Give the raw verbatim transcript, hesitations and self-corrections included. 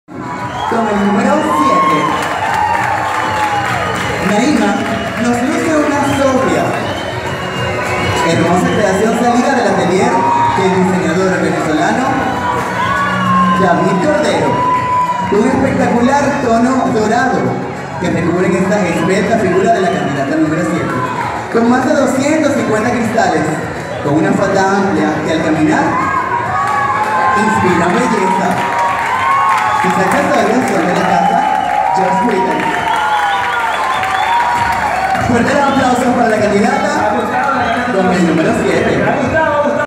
Con el número siete, Naima nos luce una sobria, hermosa creación salida del atelier del diseñador venezolano David Cordero, un espectacular tono dorado que recubren esta esbelta figura de la candidata número siete, con más de doscientos cincuenta cristales, con una falda amplia que al caminar inspira belleza. Si sacas la atención de la casa, Just Witten. Fuerte el aplauso para la candidata con el número siete.